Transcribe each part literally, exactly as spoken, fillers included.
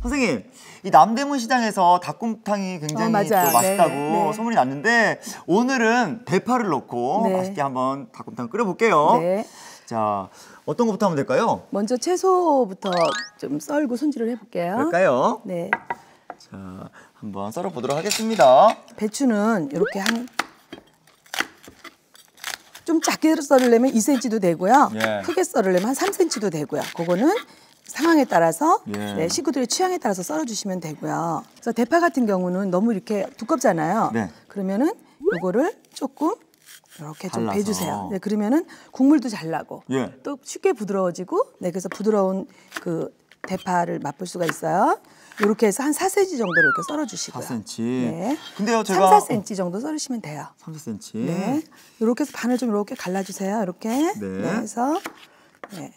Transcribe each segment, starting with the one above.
선생님, 이 남대문 시장에서 닭곰탕이 굉장히 어, 또 맛있다고 네, 네. 소문이 났는데 오늘은 대파를 넣고 네. 맛있게 한번 닭곰탕 끓여볼게요. 네. 자, 어떤 것부터 하면 될까요? 먼저 채소부터 좀 썰고 손질을 해볼게요. 그럴까요? 네. 자, 한번 썰어보도록 하겠습니다. 배추는 이렇게 한 좀 작게 썰으려면 이 센티미터도 되고요. 예. 크게 썰으려면 한 삼 센티미터도 되고요. 그거는 상황에 따라서 예. 네, 식구들의 취향에 따라서 썰어주시면 되고요. 그래서 대파 같은 경우는 너무 이렇게 두껍잖아요. 네. 그러면은 요거를 조금 이렇게 좀 잘라서. 배주세요. 네, 그러면은 국물도 잘 나고 예. 또 쉽게 부드러워지고, 네, 그래서 부드러운 그 대파를 맛볼 수가 있어요. 이렇게 해서 한 사 센티미터 정도로 이렇게 썰어주시고요. 사 센티미터. 네. 근데요, 제가 삼, 사 센티미터 정도 썰으시면 돼요. 삼, 사 센티미터. 네. 이렇게 해서 반을 좀 이렇게 갈라주세요. 이렇게. 네. 네. 해서 네.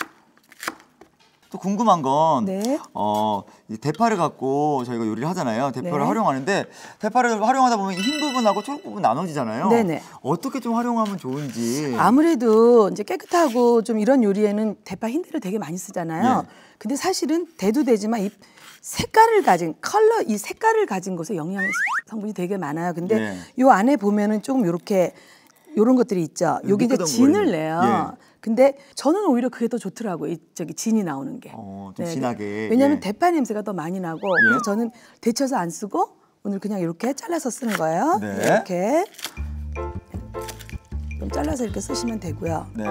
또 궁금한 건 네. 어, 이 대파를 갖고 저희가 요리를 하잖아요. 대파를 네. 활용하는데 대파를 활용하다 보면 흰 부분하고 초록 부분 나눠지잖아요. 네네. 어떻게 좀 활용하면 좋은지. 아무래도 이제 깨끗하고 좀 이런 요리에는 대파 흰대를 되게 많이 쓰잖아요. 네. 근데 사실은 대도 되지만 이 색깔을 가진 컬러, 이 색깔을 가진 곳에 영양 성분이 되게 많아요. 근데 네. 요 안에 보면은 조금 이렇게 요런 것들이 있죠. 여기 이제 진을 내요. 예. 근데 저는 오히려 그게 더 좋더라고요. 이 저기 진이 나오는 게. 어, 좀 진하게. 왜냐하면 예. 대파 냄새가 더 많이 나고, 예. 그래서 저는 데쳐서 안 쓰고 오늘 그냥 이렇게 잘라서 쓰는 거예요. 네. 이렇게 좀 잘라서 이렇게 쓰시면 되고요. 네.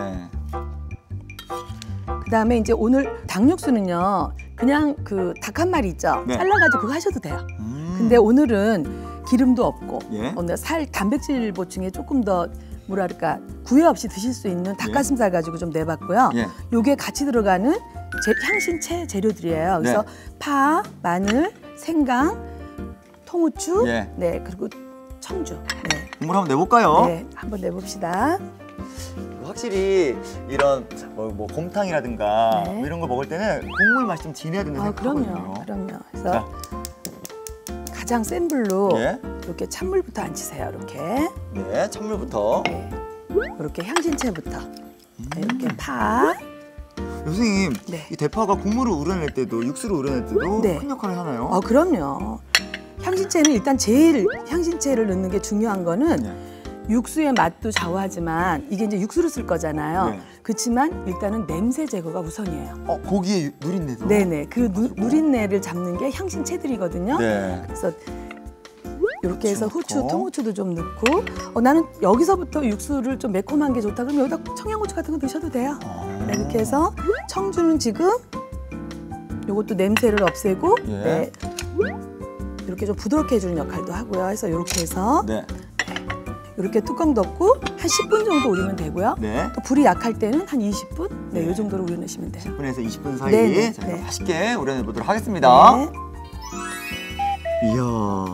그다음에 이제 오늘 닭 육수는요, 그냥 그 닭 한 마리 있죠. 네. 잘라가지고 그거 하셔도 돼요. 음. 근데 오늘은 기름도 없고, 예. 오늘 살 단백질 보충에 조금 더 뭐랄까 구애 없이 드실 수 있는 닭가슴살 가지고 좀 내봤고요. 예. 요게 같이 들어가는 제, 향신채 재료들이에요. 그래서 네. 파, 마늘, 생강, 통후추, 예. 네, 그리고 청주. 네. 국물 한번 내볼까요? 네, 한번 내봅시다. 확실히 이런 뭐, 뭐 곰탕이라든가 네. 뭐 이런 거 먹을 때는 국물 맛이 좀 진해야 된다고 아, 그럼요, 생각하거든요. 그럼요. 그래서 자. 가장 센 불로 예. 이렇게 찬물부터 안치세요. 이렇게. 네, 찬물부터. 네. 이렇게 향신채부터. 음. 네, 이렇게 파. 선생님, 네. 이 대파가 국물을 우려낼 때도 육수를 우려낼 때도 네. 큰 역할을 하나요? 어, 그럼요. 향신채는 일단 제일 향신채를 넣는 게 중요한 거는 네. 육수의 맛도 좌우하지만 이게 이제 육수를 쓸 거잖아요. 네. 그렇지만 일단은 냄새 제거가 우선이에요. 어, 고기에 유- 누린내도? 네네. 그 누, 누린내를 잡는 게 향신채들이거든요. 네. 그래서 이렇게 해서 넣고. 후추, 통후추도 좀 넣고, 어, 나는 여기서부터 육수를 좀 매콤한 게 좋다 그러면 여기다 청양고추 같은 거 넣으셔도 돼요. 아. 네, 이렇게 해서 청주는 지금 요것도 냄새를 없애고, 예. 네, 이렇게 좀 부드럽게 해주는 역할도 하고요. 해서 이렇게 해서 네. 이렇게 뚜껑 덮고 한 십 분 정도 우리면 되고요. 네. 또 불이 약할 때는 한 이십 분? 네, 네. 이 정도로 우려내시면 돼요. 십 분에서 이십 분 사이 네네, 저희가 네. 맛있게 우려내 보도록 하겠습니다. 네. 이야.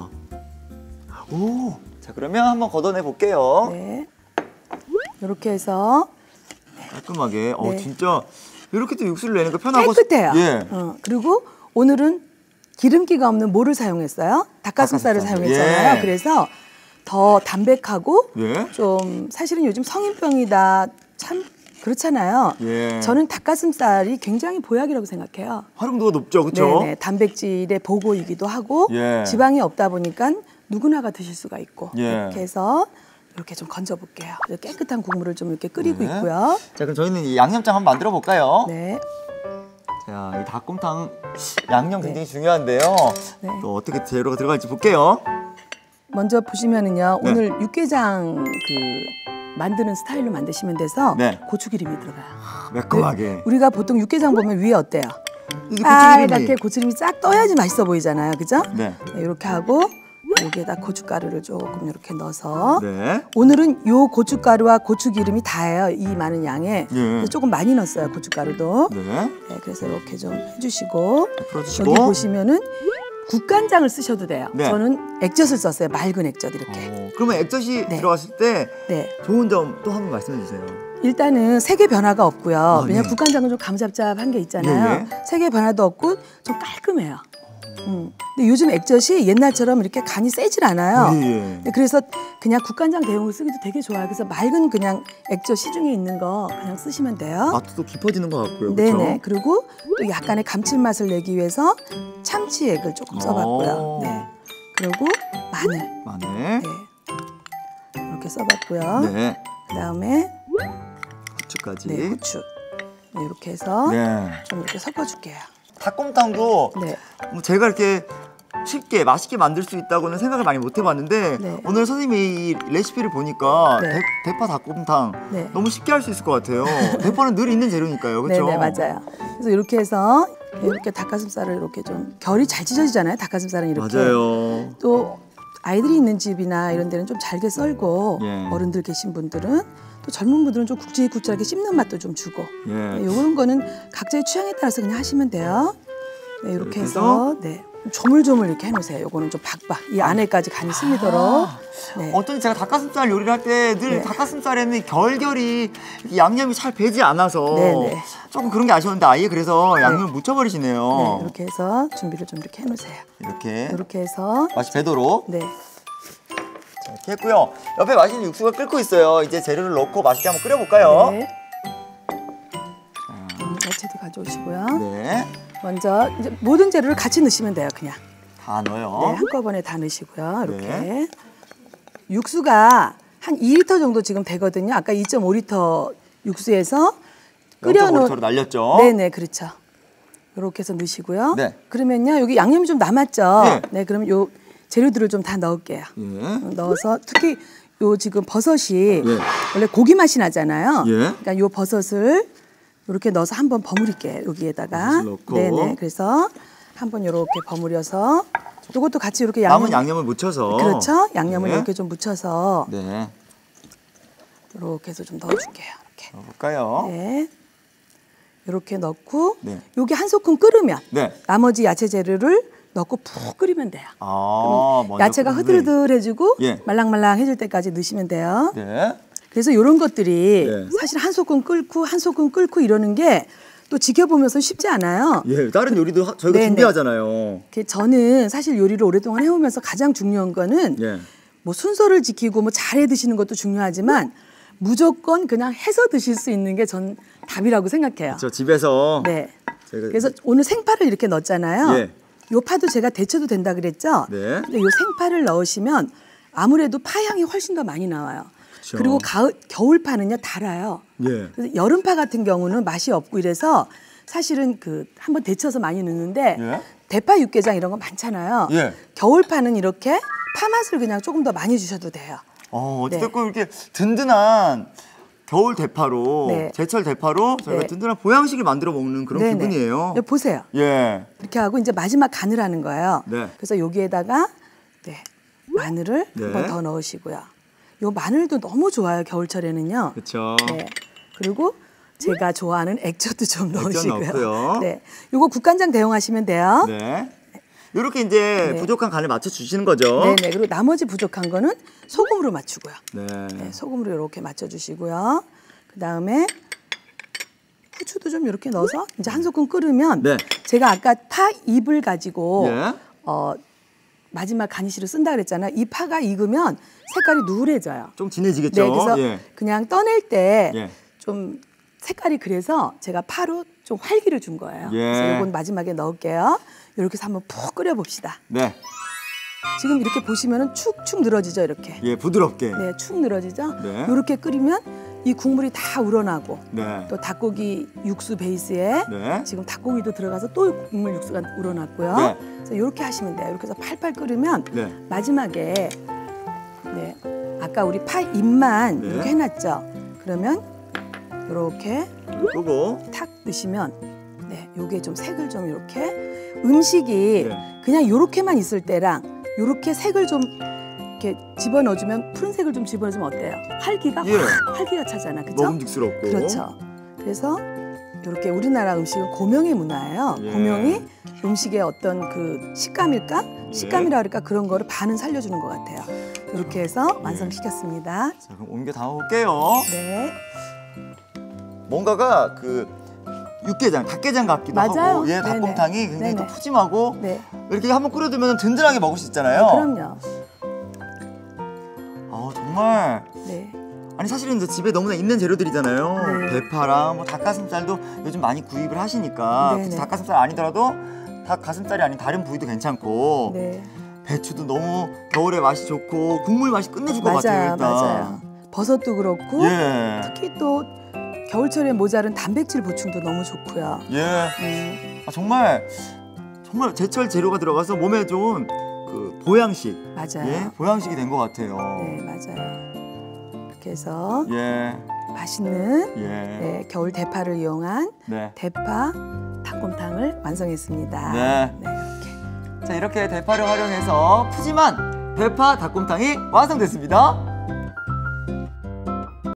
오. 자, 그러면 한번 걷어내 볼게요. 네. 이렇게 해서 깔끔하게. 어, 네. 진짜 이렇게 또 육수를 내는 거 편하고 깨끗해요. 예. 어, 그리고 오늘은 기름기가 없는 뭐를 사용했어요? 닭가슴살을 닭가슴살. 사용했잖아요. 예. 그래서 더 담백하고 예. 좀, 사실은 요즘 성인병이다 참 그렇잖아요. 예. 저는 닭가슴살이 굉장히 보약이라고 생각해요. 활용도가 높죠. 그렇죠? 네네, 단백질의 보고이기도 하고 예. 지방이 없다 보니까 누구나가 드실 수가 있고, 예. 이렇게 해서 이렇게 좀 건져 볼게요. 깨끗한 국물을 좀 이렇게 끓이고 네. 있고요. 자, 그럼 저희는 이 양념장 한번 만들어 볼까요? 네. 자, 이 닭곰탕 양념 굉장히 중요한데요. 네. 또 어떻게 재료가 들어갈지 볼게요. 먼저 보시면은요, 네. 오늘 육개장 그 만드는 스타일로 만드시면 돼서 네. 고추기름이 들어가요. 매콤하게. 우리가 보통 육개장 보면 위에 어때요? 이게 빨갛게 고추기름이. 고추기름이 싹 떠야지 맛있어 보이잖아요, 그죠? 네. 네, 이렇게 하고 여기에다 고춧가루를 조금 이렇게 넣어서 네. 오늘은 요 고춧가루와 고추기름이 다예요, 이 많은 양에. 예. 그래서 조금 많이 넣었어요, 고춧가루도. 네. 네, 그래서 이렇게 좀 해주시고, 풀어주시고. 여기 보시면은 국간장을 쓰셔도 돼요. 네. 저는 액젓을 썼어요, 맑은 액젓 이렇게. 어, 그러면 액젓이 네. 들어갔을 때 네. 좋은 점 또 한 번 말씀해 주세요. 일단은 색의 변화가 없고요. 아, 왜냐면 네. 국간장은 좀 감잡잡한 게 있잖아요. 예, 색의 변화도 없고 좀 깔끔해요. 음. 근데 요즘 액젓이 옛날처럼 이렇게 간이 세질 않아요. 예, 예. 근데 그래서 그냥 국간장 대용을 쓰기도 되게 좋아요. 그래서 맑은 그냥 액젓 시중에 있는 거 그냥 쓰시면 돼요. 맛도 또 깊어지는 것 같고요. 네네. 그리고 또 약간의 감칠맛을 내기 위해서 참치액을 조금 써봤고요. 오. 네. 그리고 마늘. 마늘. 네. 이렇게 써봤고요. 네. 그다음에 후추까지. 네, 후추. 네, 이렇게 해서 네. 좀 이렇게 섞어줄게요. 닭곰탕도 네. 뭐 제가 이렇게 쉽게 맛있게 만들 수 있다고는 생각을 많이 못 해봤는데 네. 오늘 선생님이 이 레시피를 보니까 네. 대, 대파 닭곰탕 네. 너무 쉽게 할 수 있을 것 같아요. 대파는 늘 있는 재료니까요, 그렇죠? 네네 맞아요. 그래서 이렇게 해서 이렇게 닭가슴살을 이렇게 좀 결이 잘 찢어지잖아요. 닭가슴살은 이렇게. 맞아요. 또 아이들이 있는 집이나 이런 데는 좀 잘게 썰고 예. 어른들 계신 분들은 또 젊은 분들은 좀 굵직굵직하게 씹는 맛도 좀 주고 예. 네, 이런 거는 각자의 취향에 따라서 그냥 하시면 돼요. 네, 이렇게 이렇게 해서 네, 조물조물 이렇게 해놓으세요. 요거는 좀 박박 이 안에까지 간이 스미도록. 네. 어쩐지 제가 닭가슴살 요리를 할 때 늘 네. 닭가슴살에는 결결이 이렇게 양념이 잘 배지 않아서 네네. 조금 그런 게 아쉬웠는데 아예 그래서 양념을 묻혀버리시네요. 네, 이렇게 해서 준비를 좀 이렇게 해놓으세요. 이렇게 이렇게 해서 맛이 배도록 네, 자, 이렇게 했고요. 옆에 맛있는 육수가 끓고 있어요. 이제 재료를 넣고 맛있게 한번 끓여볼까요? 네. 음, 야채도 가져오시고요. 네. 먼저 이제 모든 재료를 같이 넣으시면 돼요. 그냥 다 넣어요. 네, 한꺼번에 다 넣으시고요. 이렇게 네. 육수가 한 이 리터 정도 지금 되거든요. 아까 이 점 오 리터 육수에서 끓여놓은 를 날렸죠? 네네 그렇죠. 이렇게 해서 넣으시고요. 네. 그러면요 여기 양념이 좀 남았죠. 네. 네, 그럼 요 재료들을 좀 다 넣을게요. 예. 넣어서 특히 요 지금 버섯이 예. 원래 고기 맛이 나잖아요. 예. 그러니까 요 버섯을 이렇게 넣어서 한번 버무릴게요. 여기에다가. 버섯을 넣고. 네네. 그래서 한번 이렇게 버무려서 요것도 같이 이렇게 양념. 남은 양념을 묻혀서. 그렇죠. 양념을 네. 이렇게 좀 묻혀서 네. 이렇게 해서 좀 넣어줄게요. 이렇게. 넣어볼까요? 네. 이렇게 넣고 네. 요게 한 소끔 끓으면 네. 나머지 야채 재료를 넣고 푹 끓이면 돼요. 아, 먼저 야채가 끓는 흐들흐들해지고 예. 말랑말랑해질 때까지 넣으시면 돼요. 네. 그래서 이런 것들이 네. 사실 한 소끔 끓고 한 소끔 끓고 이러는 게 또 지켜보면서 쉽지 않아요. 예, 다른 요리도 하- 저희가 네네. 준비하잖아요. 그 저는 사실 요리를 오랫동안 해오면서 가장 중요한 거는 예. 뭐 순서를 지키고 뭐 잘해 드시는 것도 중요하지만 무조건 그냥 해서 드실 수 있는 게 전 답이라고 생각해요. 저 집에서 네. 제가 그래서 오늘 생파를 이렇게 넣었잖아요. 예. 요 파도 제가 데쳐도 된다 그랬죠. 네. 근데 요 생파를 넣으시면 아무래도 파향이 훨씬 더 많이 나와요. 그쵸. 그리고 가을, 겨울파는요 달아요. 예. 그래서 여름파 같은 경우는 맛이 없고 이래서 사실은 그 한번 데쳐서 많이 넣는데 예. 대파 육개장 이런 거 많잖아요. 예. 겨울파는 이렇게 파 맛을 그냥 조금 더 많이 주셔도 돼요. 어, 어쨌든 이렇게 든든한 겨울 대파로 네. 제철 대파로 저희가 네. 든든한 보양식을 만들어 먹는 그런 네네. 기분이에요. 여기 보세요. 예. 이렇게 하고 이제 마지막 간을 하는 거예요. 네. 그래서 여기에다가 네, 마늘을 네. 한 번 더 넣으시고요. 요 마늘도 너무 좋아요 겨울철에는요. 그렇죠. 네. 그리고 제가 좋아하는 액젓도 좀 액젓 넣으시고요. 넣고요. 네. 요거 국간장 대용하시면 돼요. 네. 이렇게 이제 네. 부족한 간을 맞춰 주시는 거죠. 네, 네. 그리고 나머지 부족한 거는 소금으로 맞추고요. 네. 네, 소금으로 이렇게 맞춰 주시고요. 그다음에 후추도 좀 이렇게 넣어서 이제 한 소끔 끓으면 네. 제가 아까 파 잎을 가지고 예. 어 마지막 가니쉬를 쓴다 그랬잖아요. 이 파가 익으면 색깔이 누래져요. 좀 진해지겠죠. 네, 그래서 예. 그냥 떠낼 때 예. 좀 색깔이 그래서 제가 파로 좀 활기를 준 거예요. 예. 그래서 이건 마지막에 넣을게요. 이렇게 해서 한번 푹 끓여 봅시다. 네. 지금 이렇게 보시면은 축축 늘어지죠, 이렇게. 예, 부드럽게. 네, 축 늘어지죠. 네. 이렇게 끓이면 이 국물이 다 우러나고 네. 또 닭고기 육수 베이스에 네. 지금 닭고기도 들어가서 또 국물 육수가 우러났고요. 네. 그래서 이렇게 하시면 돼요. 이렇게 해서 팔팔 끓으면 네. 마지막에 네, 아까 우리 파 잎만 네. 이렇게 해놨죠. 그러면 이렇게 끄고. 탁 넣으시면 네, 요게 좀 색을 좀 이렇게 음식이 네. 그냥 이렇게만 있을 때랑 이렇게 색을 좀 이렇게 집어넣어주면 푸른색을 좀 집어넣으면 어때요? 활기가 예. 확 활기가 차잖아, 그렇죠? 먹음직스럽고. 그렇죠. 그래서 이렇게 우리나라 음식은 고명의 문화예요. 예. 고명이 음식의 어떤 그 식감일까? 예. 식감이라 그럴까? 그런 거를 반은 살려주는 것 같아요. 이렇게 해서 완성시켰습니다. 자, 그럼 옮겨 담아볼게요. 네. 뭔가가 그 육개장, 닭게장 같기도 맞아요. 하고, 예, 네네. 닭곰탕이 굉장히 또 네네. 푸짐하고 네. 이렇게 한번 끓여두면 든든하게 먹을 수 있잖아요. 네, 그럼요. 아, 정말. 네. 아니 사실은 이제 집에 너무나 있는 재료들이잖아요. 네. 대파랑 뭐 닭가슴살도 요즘 많이 구입을 하시니까 네네. 굳이 닭가슴살 아니더라도 닭가슴살이 아닌 다른 부위도 괜찮고 네. 배추도 너무 겨울에 맛이 좋고 국물 맛이 끝내줄 것 같아요. 맞아요, 일단. 맞아요. 버섯도 그렇고 예. 특히 또 겨울철에 모자른 단백질 보충도 너무 좋고요. 예. 음, 아, 정말 정말 제철 재료가 들어가서 몸에 좋은 그 보양식. 맞아요. 예, 보양식이 된 것 같아요. 네, 맞아요. 이렇게 해서 예. 맛있는 예. 네, 겨울 대파를 이용한 네. 대파 닭곰탕을 완성했습니다. 네. 네, 이렇게. 자, 이렇게 대파를 활용해서 푸짐한 대파 닭곰탕이 완성됐습니다.